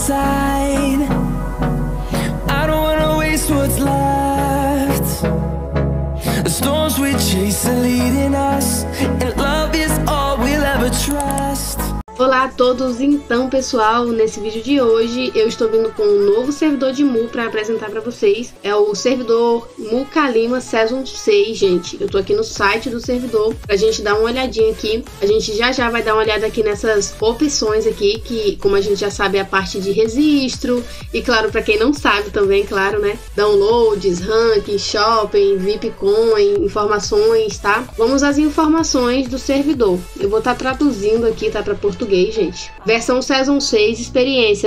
inside. I don't wanna waste what's left. The storms we chase are leading us, and love is all we'll ever trust. Olá a todos, então pessoal, nesse vídeo de hoje eu estou vindo com um novo servidor de Mu para apresentar para vocês. É o servidor Mu-Kalima Season 6, gente. Eu tô aqui no site do servidor pra gente dar uma olhadinha aqui. A gente já vai dar uma olhada aqui nessas opções aqui, que como a gente já sabe é a parte de registro. E claro, para quem não sabe também, claro, né? Downloads, ranking, shopping, VIP Coin, informações, tá? Vamos às informações do servidor. Eu vou estar traduzindo aqui, tá? Para português, gente. Versão Season 6, experiência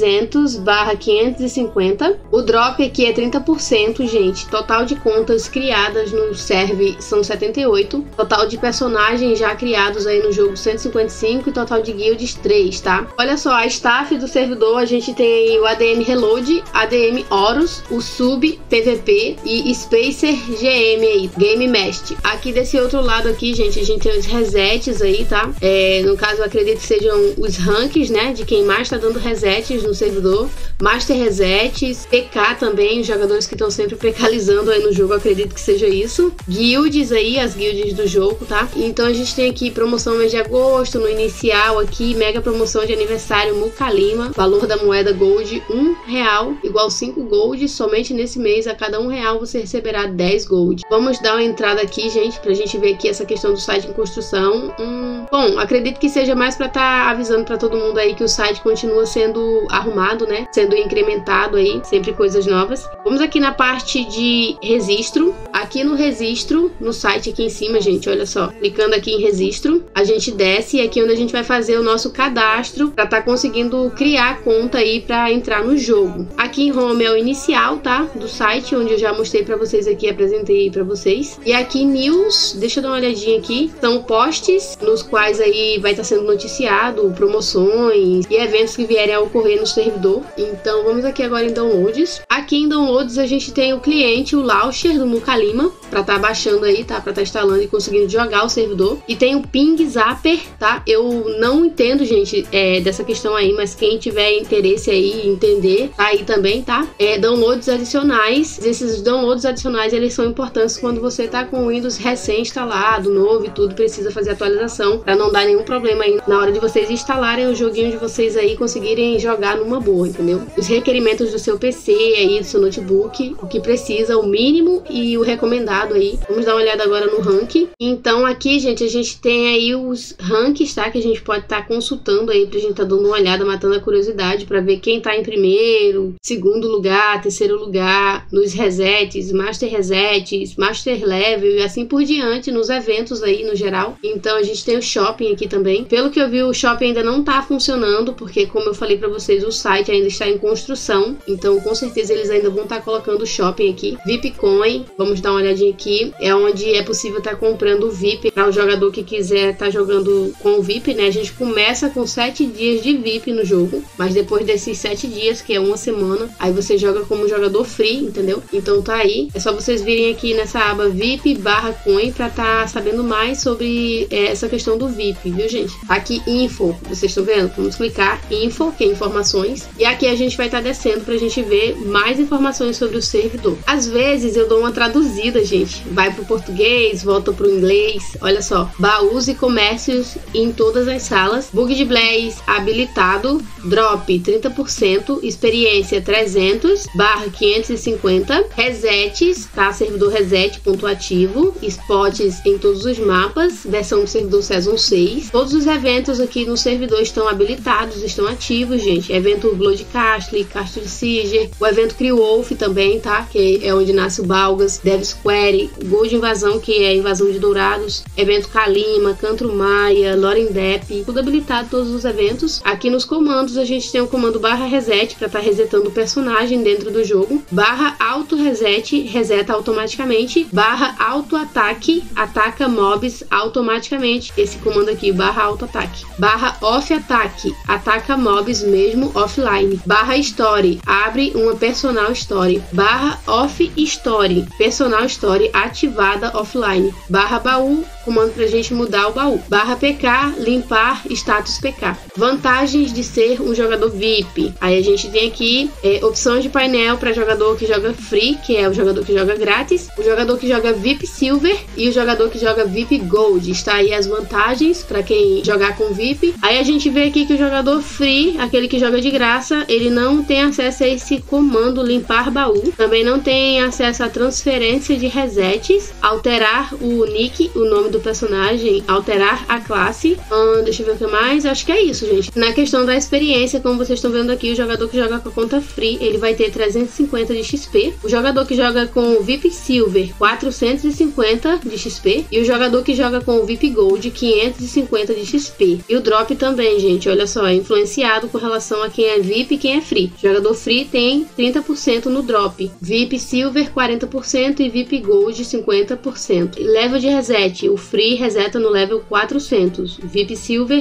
300/550. O drop aqui é 30%, gente. Total de contas criadas no server são 78. Total de personagens já criados aí no jogo 155 e total de guilds 3, tá? Olha só, a staff do servidor, a gente tem o ADM Reload, ADM Horus, o Sub PVP e Spacer GM aí, Game Master. Aqui desse outro lado aqui, gente, a gente tem os resets aí, tá? No caso, eu acredito que sejam os ranks, né, de quem mais tá dando resets no servidor, Master Resets, PK também, os jogadores que estão sempre pecalizando aí no jogo, acredito que seja isso, guilds aí, as guilds do jogo, tá? Então a gente tem aqui promoção mês de agosto, no inicial aqui, mega promoção de aniversário Mu-Kalima, valor da moeda Gold R$1 igual 5 Gold, somente nesse mês a cada R$1 você receberá 10 Gold. Vamos dar uma entrada aqui, gente, pra gente ver aqui essa questão do site em construção. Bom, acredito que seja mais pra tá avisando pra todo mundo aí que o site continua sendo arrumado, né? Sendo incrementado aí, sempre coisas novas. Vamos aqui na parte de registro. Aqui no registro, no site aqui em cima, gente, olha só. Clicando aqui em registro, a gente desce e aqui onde a gente vai fazer o nosso cadastro pra tá conseguindo criar a conta aí pra entrar no jogo. Aqui em home é o inicial, tá? Do site, onde eu já mostrei pra vocês aqui, apresentei pra vocês. E aqui news, deixa eu dar uma olhadinha aqui. São posts nos quais aí vai estar sendo noticiado, promoções e eventos que vierem a ocorrer no servidor. Então vamos aqui agora em downloads. Aqui em downloads a gente tem o cliente, o launcher do Mu-Kalima, para tá baixando aí, tá? Para tá instalando e conseguindo jogar o servidor. E tem o Ping Zapper, tá? Eu não entendo, gente, dessa questão aí, mas quem tiver interesse aí em entender, tá aí também, tá? Downloads adicionais. Esses downloads adicionais, eles são importantes quando você tá com o Windows recém-instalado, novo e tudo, precisa fazer atualização, para não dar nenhum problema aí na hora de vocês instalarem o joguinho de vocês aí e conseguirem jogar numa boa, entendeu? Os requerimentos do seu PC aí, do seu notebook, o que precisa, o mínimo e o recomendado aí. Vamos dar uma olhada agora no ranking. Então aqui, gente, a gente tem aí os rankings, tá? Que a gente pode estar consultando aí pra gente tá dando uma olhada, matando a curiosidade pra ver quem tá em primeiro, segundo lugar, terceiro lugar, nos resets, master level e assim por diante, nos eventos aí no geral. Então a gente tem o shopping aqui também. Pelo que eu vi, o shopping ainda não tá funcionando, porque como eu falei pra vocês, o site ainda está em construção, então com certeza eles ainda vão estar colocando o shopping aqui. VIP Coin, vamos dar uma olhadinha aqui, é onde é possível estar comprando o VIP para o jogador que quiser estar jogando com o VIP, né? A gente começa com 7 dias de VIP no jogo, mas depois desses 7 dias, que é uma semana, aí você joga como jogador free, entendeu? Então tá aí, é só vocês virem aqui nessa aba VIP/Coin para estar sabendo mais sobre essa questão do VIP, viu, gente? Aqui info, vocês estão vendo? Vamos clicar info, que é informações, e aqui a gente vai estar descendo pra gente ver mais informações sobre o servidor. Às vezes eu dou uma traduzida, gente, vai pro português, volta pro inglês. Olha só, baús e comércios em todas as salas, bug de Blaze habilitado, drop 30%, experiência 300/550, resets, tá? Servidor reset, ponto ativo, spots em todos os mapas, versão do servidor Season 6, todos os eventos aqui no servidor estão habilitados, estão ativos, gente. Evento Blood Castle, Castle de Siege, o evento Kriwolf também, tá? Que é onde nasce o Balgas, Dev Square, Gold Invasão, que é a invasão de Dourados, evento Kalima, Cantro Maia, Lorendep, tudo habilitado, todos os eventos. Aqui nos comandos a gente tem o comando /reset para estar resetando o personagem dentro do jogo, /auto-reset, reseta automaticamente, /auto-ataque, ataca mobs automaticamente. Esse comando aqui, /auto-ataque, /off-ataque, ataca mobs mesmo offline, /story, abre uma personal story, /off-story, personal story ativada offline, /baú comando pra gente mudar o baú. /PK, limpar, status PK. Vantagens de ser um jogador VIP. Aí a gente tem aqui opções de painel para jogador que joga free, que é o jogador que joga grátis, o jogador que joga VIP Silver e o jogador que joga VIP Gold. Está aí as vantagens para quem jogar com VIP. Aí a gente vê aqui que o jogador free, aquele que joga de graça, ele não tem acesso a esse comando limpar baú. Também não tem acesso à transferência de resets, alterar o nick, o nome do personagem, alterar a classe. Deixa eu ver o que mais. Acho que é isso, gente. Na questão da experiência, como vocês estão vendo aqui, o jogador que joga com a conta free, ele vai ter 350 de XP. O jogador que joga com o VIP Silver, 450 de XP. E o jogador que joga com o VIP Gold, 550 de XP. E o drop também, gente, olha só, é influenciado com relação a quem é VIP e quem é free. O jogador free tem 30% no drop. VIP Silver, 40% e VIP Gold, 50%. Level de reset, o free reseta no level 400. VIP Silver,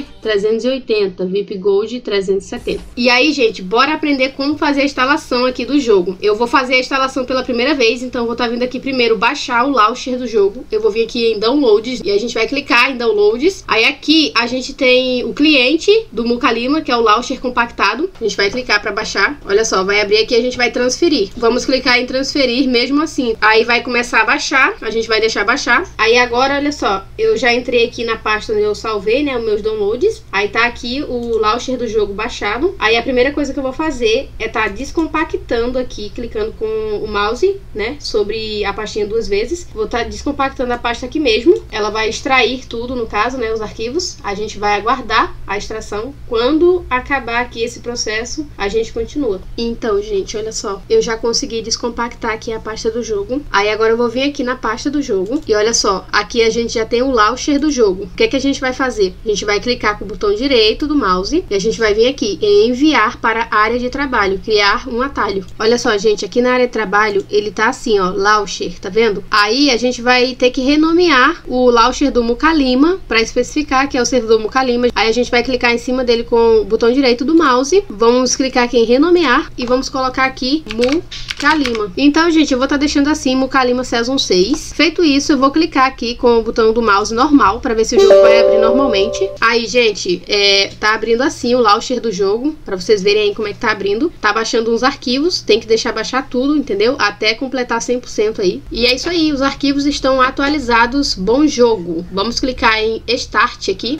380. VIP Gold, 370. E aí, gente, bora aprender como fazer a instalação aqui do jogo. Eu vou fazer a instalação pela primeira vez, então eu vou estar vindo aqui primeiro baixar o launcher do jogo. Eu vou vir aqui em Downloads e a gente vai clicar em Downloads. Aí aqui a gente tem o cliente do Mucalima, que é o launcher compactado. A gente vai clicar para baixar. Olha só, vai abrir aqui e a gente vai transferir. Vamos clicar em transferir mesmo assim. Aí vai começar a baixar, a gente vai deixar baixar. Aí agora, olha só, eu já entrei aqui na pasta onde eu salvei, né, os meus downloads. Aí tá aqui o launcher do jogo baixado. Aí a primeira coisa que eu vou fazer é tá descompactando aqui, clicando com o mouse, né, sobre a pastinha duas vezes. Vou estar descompactando a pasta aqui mesmo. Ela vai extrair tudo, no caso, né, os arquivos. A gente vai aguardar a extração. Quando acabar aqui esse processo, a gente continua. Então, gente, olha só, eu já consegui descompactar aqui a pasta do jogo. Aí agora eu vou vir aqui na pasta do jogo e olha só, aqui a gente já tem o launcher do jogo. O que é que a gente vai fazer? A gente vai clicar com o botão direito do mouse e a gente vai vir aqui em enviar para a área de trabalho, criar um atalho. Olha só, gente, aqui na área de trabalho ele tá assim, ó, launcher, tá vendo? Aí a gente vai ter que renomear o launcher do Mucalima para especificar que é o servidor Mucalima. Aí a gente vai clicar em cima dele com o botão direito do mouse, vamos clicar aqui em renomear e vamos colocar aqui Mucalima. Então, gente, eu vou estar deixando assim Mucalima Season 6. Feito isso, eu vou clicar aqui com o botão do mouse normal para ver se o jogo vai abrir normalmente. Aí, gente, tá abrindo assim o launcher do jogo, para vocês verem aí como é que tá abrindo. Tá baixando uns arquivos, tem que deixar baixar tudo, entendeu? Até completar 100% aí. E é isso aí, os arquivos estão atualizados. Bom jogo. Vamos clicar em Start aqui.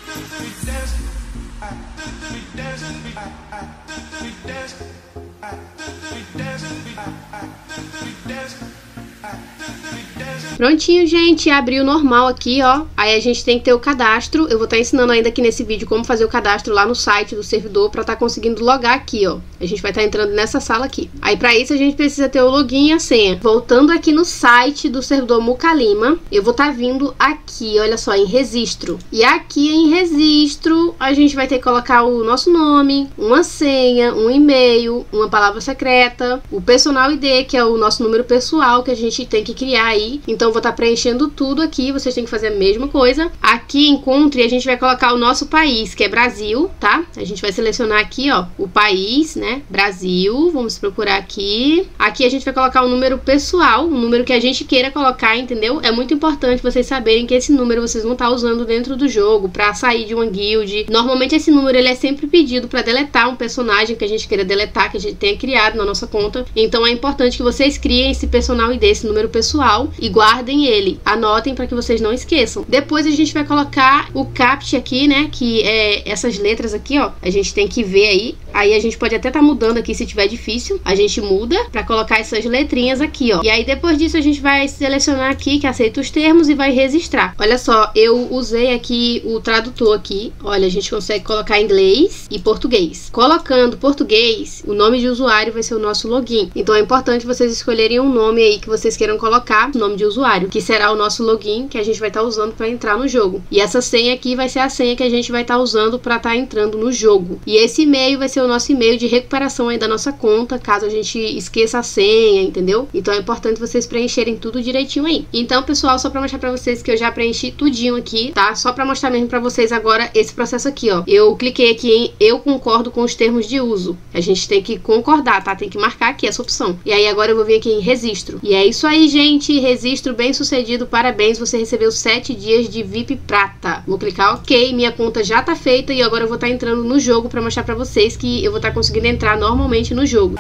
Prontinho, gente, abriu normal aqui, ó. Aí a gente tem que ter o cadastro. Eu vou estar ensinando ainda aqui nesse vídeo como fazer o cadastro lá no site do servidor para estar conseguindo logar aqui, ó. A gente vai estar entrando nessa sala aqui. Aí para isso a gente precisa ter o login e a senha. Voltando aqui no site do servidor Mucalima, eu vou estar vindo aqui, olha só, em registro. E aqui em registro a gente vai ter que colocar o nosso nome, uma senha, um e-mail, uma palavra secreta, o personal ID, que é o nosso número pessoal que a gente tem que criar aí. Então eu vou estar preenchendo tudo aqui, vocês têm que fazer a mesma coisa. Aqui encontre, a gente vai colocar o nosso país, que é Brasil, tá? A gente vai selecionar aqui, ó, o país, né? Brasil, vamos procurar aqui. Aqui a gente vai colocar o número pessoal, o número que a gente queira colocar, entendeu? É muito importante vocês saberem que esse número vocês vão estar usando dentro do jogo para sair de uma guild. Normalmente esse número ele é sempre pedido para deletar um personagem que a gente queira deletar, que a gente tenha criado na nossa conta. Então é importante que vocês criem esse personal ID, esse número pessoal, e guardem ele, anotem para que vocês não esqueçam. Depois a gente vai colocar o CAPTCHA aqui, né, que é essas letras aqui, ó, a gente tem que ver aí a gente pode até estar mudando aqui se tiver difícil, a gente muda para colocar essas letrinhas aqui, ó, e aí depois disso a gente vai selecionar aqui que aceita os termos e vai registrar. Olha só, eu usei aqui o tradutor aqui, olha, a gente consegue colocar inglês e português. Colocando português, o nome de usuário vai ser o nosso login, então é importante vocês escolherem um nome aí que vocês queiram colocar, nome de usuário, que será o nosso login que a gente vai estar usando para entrar no jogo. E essa senha aqui vai ser a senha que a gente vai estar usando para estar entrando no jogo. E esse e-mail vai ser o nosso e-mail de recuperação aí da nossa conta, caso a gente esqueça a senha, entendeu? Então é importante vocês preencherem tudo direitinho aí. Então, pessoal, só para mostrar para vocês que eu já preenchi tudinho aqui, tá? Só para mostrar mesmo para vocês agora esse processo aqui, ó. Eu cliquei aqui em eu concordo com os termos de uso. A gente tem que concordar, tá? Tem que marcar aqui essa opção. E aí agora eu vou vir aqui em registro. E é isso aí, gente. Registro bem sucedido, parabéns, você recebeu 7 dias de VIP Prata. Vou clicar OK, minha conta já tá feita e agora eu vou estar entrando no jogo pra mostrar pra vocês que eu vou estar conseguindo entrar normalmente no jogo.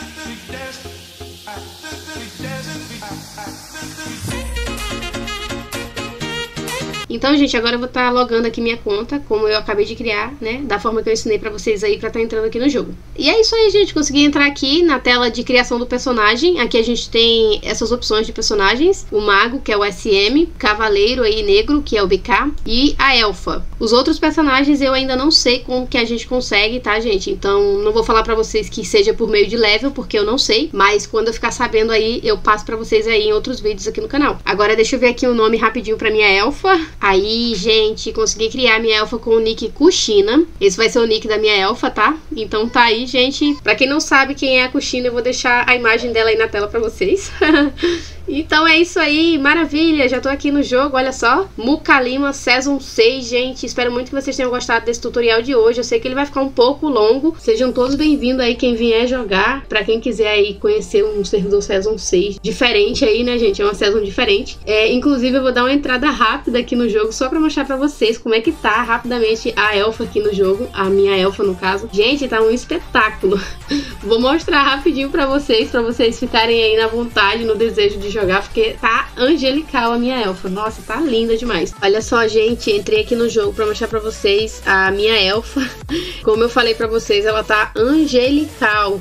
Então, gente, agora eu vou estar logando aqui minha conta, como eu acabei de criar, né? Da forma que eu ensinei pra vocês aí, pra estar entrando aqui no jogo. E é isso aí, gente. Consegui entrar aqui na tela de criação do personagem. Aqui a gente tem essas opções de personagens. O Mago, que é o SM. Cavaleiro aí, Negro, que é o BK. E a Elfa. Os outros personagens eu ainda não sei como que a gente consegue, tá, gente? Então, não vou falar pra vocês que seja por meio de level, porque eu não sei. Mas quando eu ficar sabendo aí, eu passo pra vocês aí em outros vídeos aqui no canal. Agora, deixa eu ver aqui o nome rapidinho pra minha Elfa. Aí, gente, consegui criar minha elfa com o nick Kushina. Esse vai ser o nick da minha elfa, tá? Então tá aí, gente. Pra quem não sabe quem é a Kushina, eu vou deixar a imagem dela aí na tela pra vocês. Então é isso aí, maravilha, já tô aqui no jogo, olha só. Mukalima Season 6, gente. Espero muito que vocês tenham gostado desse tutorial de hoje. Eu sei que ele vai ficar um pouco longo. Sejam todos bem-vindos aí quem vier jogar. Pra quem quiser aí conhecer um servidor Season 6 diferente aí, né, gente? É uma Season diferente. Inclusive eu vou dar uma entrada rápida aqui no jogo, só pra mostrar pra vocês como é que tá rapidamente a elfa aqui no jogo. A minha elfa, no caso. Gente, tá um espetáculo. Vou mostrar rapidinho pra vocês ficarem aí na vontade, no desejo de jogar, porque tá angelical a minha elfa. Nossa, tá linda demais. Olha só, gente, entrei aqui no jogo pra mostrar pra vocês a minha elfa. Como eu falei pra vocês, ela tá angelical.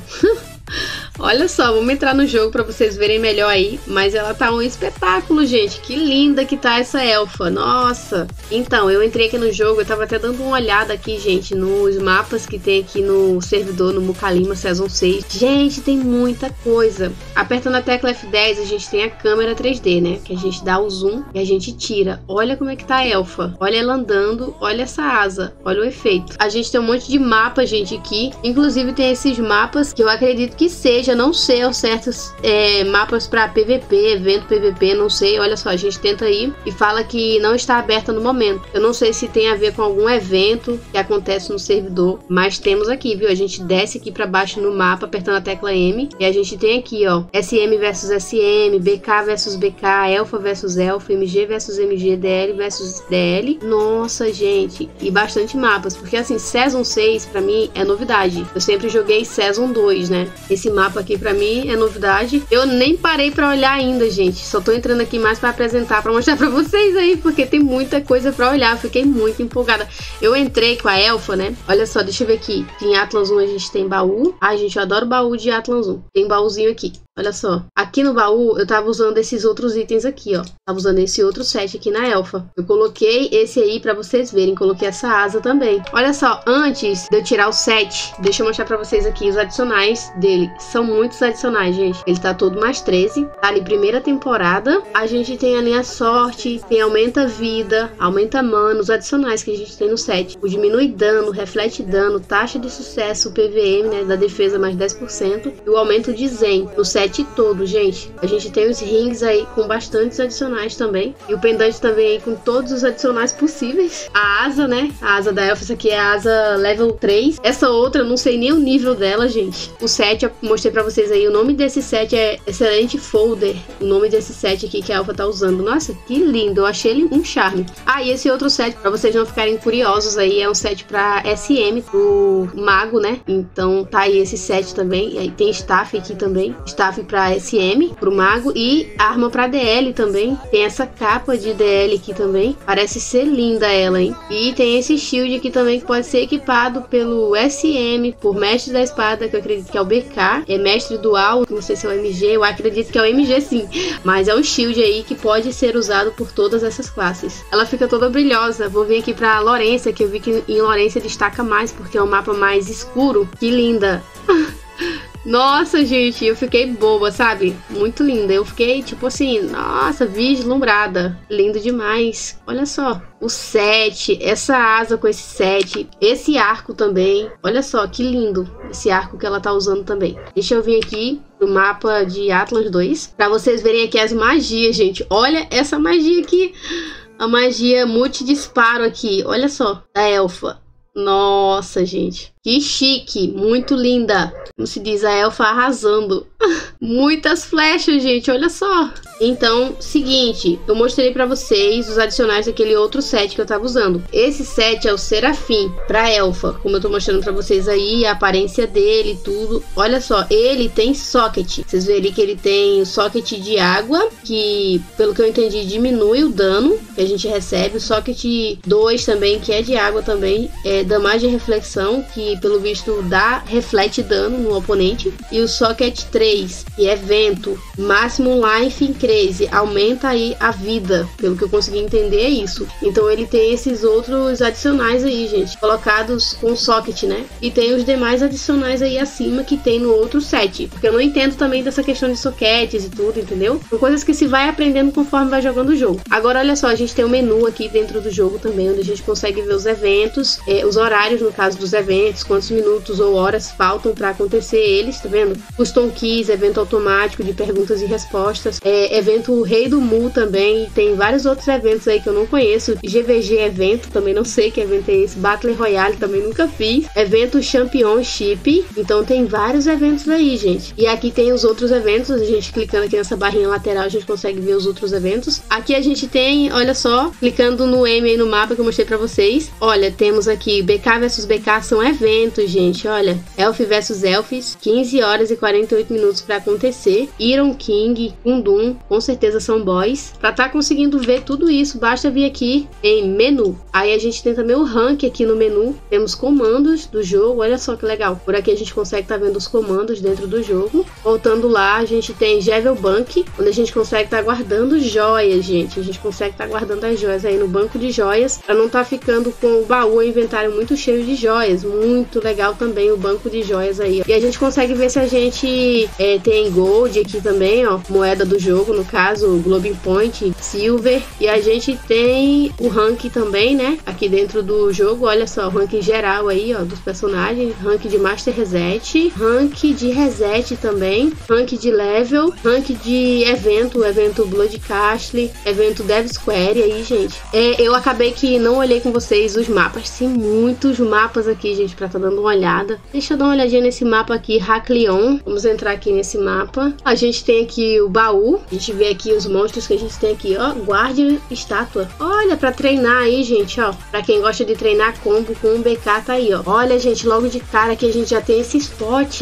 Olha só, vamos entrar no jogo pra vocês verem melhor aí. Mas ela tá um espetáculo, gente. Que linda que tá essa elfa. Nossa. Então, eu entrei aqui no jogo. Eu tava até dando uma olhada aqui, gente, nos mapas que tem aqui no servidor, no Mukalima Season 6. Gente, tem muita coisa. Apertando a tecla F10, a gente tem a câmera 3D, né? Que a gente dá o zoom e a gente tira. Olha como é que tá a elfa. Olha ela andando. Olha essa asa. Olha o efeito. A gente tem um monte de mapa, gente, aqui. Inclusive tem esses mapas que eu acredito que seja, não sei ao certo, mapas para PVP, evento PVP, não sei. Olha só, a gente tenta ir e fala que não está aberta no momento. Eu não sei se tem a ver com algum evento que acontece no servidor, mas temos aqui, viu? A gente desce aqui para baixo no mapa, apertando a tecla M, e a gente tem aqui, ó, SM versus SM, BK versus BK, Elfa versus Elfa, MG versus MG, DL versus DL. Nossa, gente, e bastante mapas, porque assim, Season 6 para mim é novidade. Eu sempre joguei Season 2, né? Esse mapa aqui pra mim é novidade. Eu nem parei pra olhar ainda, gente. Só tô entrando aqui mais pra apresentar, pra mostrar pra vocês aí, porque tem muita coisa pra olhar. Fiquei muito empolgada. Eu entrei com a elfa, né? Olha só, deixa eu ver aqui. Em Atlas 1 a gente tem baú. Ai, gente, eu adoro baú de Atlas 1. Tem baúzinho aqui. Olha só, aqui no baú eu tava usando esses outros itens aqui, ó. Tava usando esse outro set aqui na elfa. Eu coloquei esse aí pra vocês verem. Coloquei essa asa também. Olha só, antes de eu tirar o set, deixa eu mostrar pra vocês aqui os adicionais dele. São muitos adicionais, gente. Ele tá todo mais 13. Tá ali primeira temporada. A gente tem ali a sorte, tem aumenta vida, aumenta mana, os adicionais que a gente tem no set. O diminui dano, reflete dano, taxa de sucesso, PVM, né, da defesa mais 10%. E o aumento de Zen no set todo, gente. A gente tem os rings aí com bastantes adicionais também. E o pendante também aí com todos os adicionais possíveis. A asa, né? A asa da elfa, essa aqui é a asa level 3. Essa outra, eu não sei nem o nível dela, gente. O set, eu mostrei pra vocês aí. O nome desse set é Excelente Folder. O nome desse set aqui que a elfa tá usando. Nossa, que lindo. Eu achei ele um charme. Ah, e esse outro set, pra vocês não ficarem curiosos aí, é um set pra SM, pro mago, né? Então tá aí esse set também. E aí tem staff aqui também. Staff para SM, pro mago, e arma para DL também. Tem essa capa de DL aqui também. Parece ser linda ela, hein? E tem esse shield aqui também que pode ser equipado pelo SM, por mestre da espada, que eu acredito que é o BK. É mestre dual, não sei se é o MG, eu acredito que é o MG sim. Mas é um shield aí que pode ser usado por todas essas classes. Ela fica toda brilhosa. Vou vir aqui pra Lorência, que eu vi que em Lorência destaca mais, porque é um mapa mais escuro. Que linda! Nossa, gente, eu fiquei boba, sabe? Muito linda. Eu fiquei, tipo assim, nossa, vislumbrada. Lindo demais. Olha só. O set, essa asa com esse set, esse arco também. Olha só, que lindo. Esse arco que ela tá usando também. Deixa eu vir aqui no mapa de Atlas 2. Pra vocês verem aqui as magias, gente. Olha essa magia aqui. A magia multidisparo aqui. Olha só, da elfa. Nossa, gente. Que chique, muito linda. Como se diz, a elfa arrasando. Muitas flechas, gente, olha só. Então, seguinte, eu mostrei pra vocês os adicionais daquele outro set que eu tava usando. Esse set é o Serafim, pra elfa, como eu tô mostrando pra vocês aí, a aparência dele e tudo. Olha só, ele tem socket. Vocês verem ali que ele tem o socket de água, que, pelo que eu entendi, diminui o dano que a gente recebe. O socket 2 também, que é de água também, é damage e reflexão, que pelo visto reflete dano no oponente. E o socket 3, que é vento, máximo life increase, aumenta aí a vida, pelo que eu consegui entender é isso. Então ele tem esses outros adicionais aí, gente, colocados com socket, né? E tem os demais adicionais aí acima que tem no outro set, porque eu não entendo também dessa questão de sockets e tudo, entendeu? São coisas que se vai aprendendo conforme vai jogando o jogo. Agora olha só, a gente tem um menu aqui dentro do jogo também, onde a gente consegue ver os eventos, os horários no caso dos eventos, quantos minutos ou horas faltam para acontecer eles, tá vendo? Custom Keys, evento automático de perguntas e respostas, evento Rei do Mu também, e tem vários outros eventos aí que eu não conheço, GVG evento, também não sei que evento é esse, Battle Royale também nunca fiz, evento Championship, então tem vários eventos aí, gente. E aqui tem os outros eventos, a gente clicando aqui nessa barrinha lateral, a gente consegue ver os outros eventos. Aqui a gente tem, olha só, clicando no M aí no mapa que eu mostrei pra vocês, olha, temos aqui BK vs BK, são eventos, gente, olha, Elf vs Elfs, 15 horas e 48 minutos pra acontecer, Iron King, Kundum, com certeza são boys. Pra tá conseguindo ver tudo isso, basta vir aqui em menu. Aí a gente tem também o rank aqui no menu, temos comandos do jogo, olha só que legal. Por aqui a gente consegue estar vendo os comandos dentro do jogo. Voltando lá, a gente tem Javel Bank, onde a gente consegue estar guardando joias, gente. A gente consegue estar guardando as joias aí no banco de joias, para não estar ficando com o baú, o inventário muito cheio de joias. Muito legal também o banco de joias aí, ó. E a gente consegue ver se a gente tem gold aqui também, ó, moeda do jogo, no caso, Globing Point, Silver. E a gente tem o rank também, né, aqui dentro do jogo, olha só, o rank geral aí, ó, dos personagens, rank de Master Reset, rank de Reset também, rank de level, rank de evento Blood Castle, evento Dev Square aí, gente. Eu acabei que não olhei com vocês os mapas, tem muitos mapas aqui, gente, pra tá dando uma olhada. Deixa eu dar uma olhadinha nesse mapa aqui, Hakleon. Vamos entrar aqui nesse mapa. A gente tem aqui o baú, a gente vê aqui os monstros que a gente tem aqui, ó, guarde estátua. Olha, pra treinar aí, gente, ó, pra quem gosta de treinar combo com um BK, tá aí, ó. Olha, gente, logo de cara aqui a gente já tem esse spot.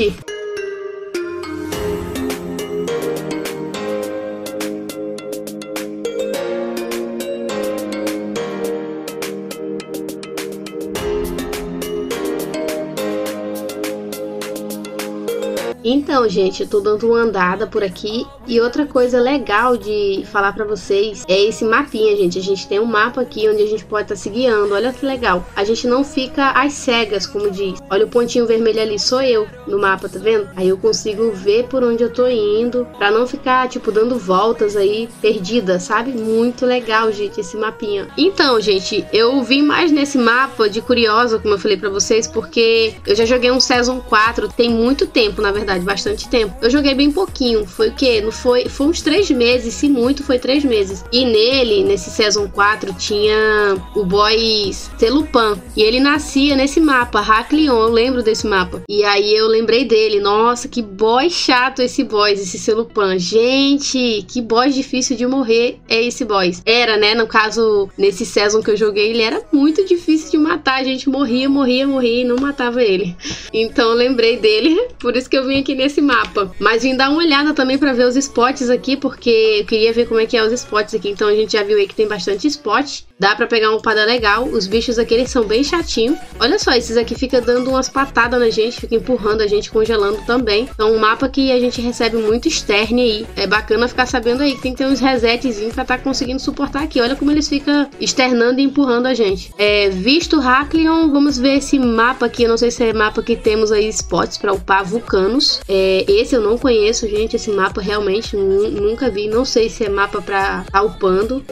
Então, gente, eu tô dando uma andada por aqui. E outra coisa legal de falar pra vocês é esse mapinha, gente. A gente tem um mapa aqui onde a gente pode estar se guiando. Olha que legal. A gente não fica às cegas, como diz. Olha o pontinho vermelho ali, sou eu no mapa, tá vendo? Aí eu consigo ver por onde eu tô indo, pra não ficar, tipo, dando voltas aí, perdida, sabe? Muito legal, gente, esse mapinha. Então, gente, eu vim mais nesse mapa de curiosa, como eu falei pra vocês, porque eu já joguei um Season 4 tem muito tempo, na verdade, bastante tempo. Eu joguei bem pouquinho, foi o quê? Não foi uns 3 meses, se muito foi 3 meses. E nesse Season 4, tinha o boss Celupan, e ele nascia nesse mapa, Hakleon, eu lembro desse mapa. E aí eu lembrei dele, nossa, que boss chato esse boss, esse Celupan. Gente, que boss difícil de morrer é esse boss. Era, né, no caso, nesse Season que eu joguei, ele era muito difícil de matar, a gente morria e não matava ele. Então eu lembrei dele, por isso que eu vim aqui nesse mapa. Mas vim dar uma olhada também pra ver os spots aqui, porque eu queria ver como é que é os spots aqui. Então a gente já viu aí que tem bastante spot. Dá pra pegar uma upada legal. Os bichos aqui, eles são bem chatinhos. Olha só, esses aqui ficam dando umas patadas na gente, ficam empurrando a gente, congelando também. Então um mapa que a gente recebe muito externe aí. É bacana ficar sabendo aí que tem que ter uns resetzinhos pra tá conseguindo suportar aqui. Olha como eles ficam externando e empurrando a gente. Visto Hakleon, vamos ver esse mapa aqui. Eu não sei se é mapa que temos aí spots pra upar vulcanos. Esse eu não conheço, gente. Esse mapa realmente nunca vi. Não sei se é mapa pra tá upando.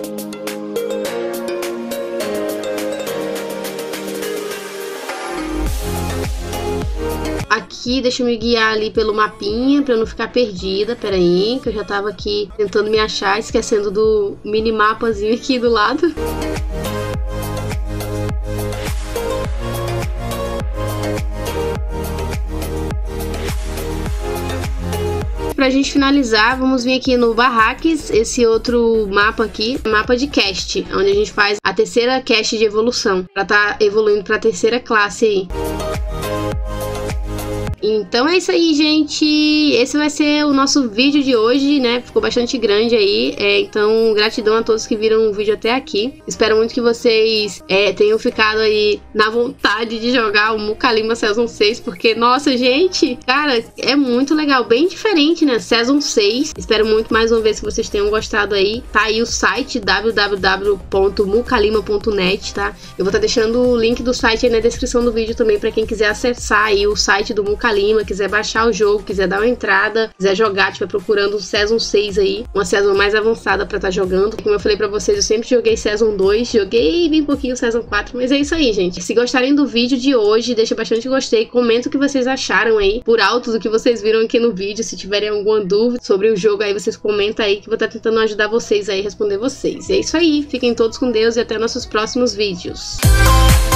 Aqui, deixa eu me guiar ali pelo mapinha pra eu não ficar perdida. Pera aí, que eu já tava aqui tentando me achar, esquecendo do minimapazinho aqui do lado. pra gente finalizar, vamos vir aqui no Barraques, esse outro mapa aqui, mapa de cast, onde a gente faz a terceira cast de evolução, pra tá evoluindo pra terceira classe aí. Então é isso aí, gente. Esse vai ser o nosso vídeo de hoje, né? Ficou bastante grande aí. Então, gratidão a todos que viram o vídeo até aqui. Espero muito que vocês tenham ficado aí na vontade de jogar o Muka Lima Season 6, porque, nossa, gente, cara, é muito legal. Bem diferente, né? Season 6. Espero muito mais uma vez que vocês tenham gostado aí. Tá aí o site www.mukalima.net, tá? Eu vou estar deixando o link do site aí na descrição do vídeo também pra quem quiser acessar aí o site do Muka Lima, quiser baixar o jogo, quiser dar uma entrada, quiser jogar, estiver procurando o Season 6 aí, uma Season mais avançada pra estar jogando. Como eu falei pra vocês, eu sempre joguei Season 2, joguei bem pouquinho Season 4, mas é isso aí, gente. Se gostarem do vídeo de hoje, deixa bastante gostei, comenta o que vocês acharam aí, por alto do que vocês viram aqui no vídeo. Se tiverem alguma dúvida sobre o jogo aí, vocês comentam aí que eu vou estar tentando ajudar vocês aí, responder vocês. E é isso aí, fiquem todos com Deus e até nossos próximos vídeos.